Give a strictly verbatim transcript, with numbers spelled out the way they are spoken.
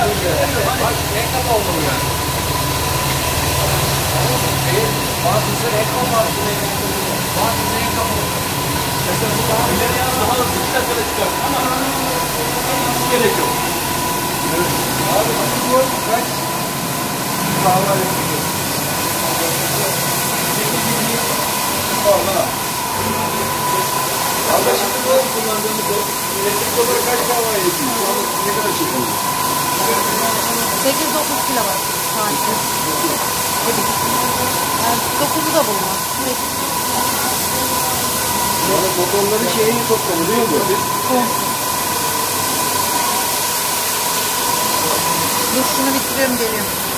Bak reklam oldu yani. Bazısı reklam var. Bazısı reklam oldu. Mesela bu daha ileri yana daha hızlı bir dakikada çıkar. Ama hiç gerek yok. Evet. Abi bu boy kaç? Kahve yapıyor. Valla. Abi şimdi bu kullandığımız elektrik olarak kaç kahve yapıyor? Şu an ne kadar çekiyor? sekiz dokuz kilo var saati. Yani dokuzu da bulmaz. Yani motorların şeyini toplanıyor mu? Dur şunu bitiriyorum geliyorum.